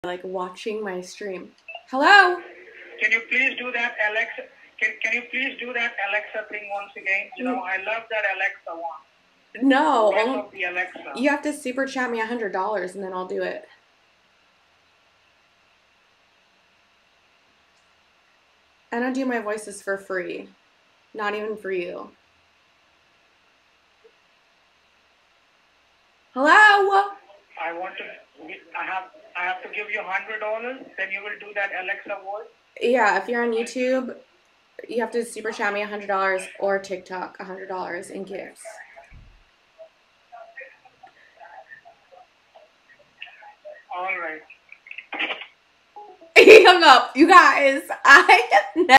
like watching my stream. Hello? Can you please do that Alexa? Can you please do that Alexa thing once again? You know, I love that Alexa one. No. Of the Alexa. You have to super chat me $100 and then I'll do it. I don't do my voices for free. Not even for you. Hello? I have to give you $100, then you will do that Alexa voice? Yeah, if you're on YouTube, you have to super chat me $100 or TikTok $100 in gifts. All right. He hung up. You guys, I have never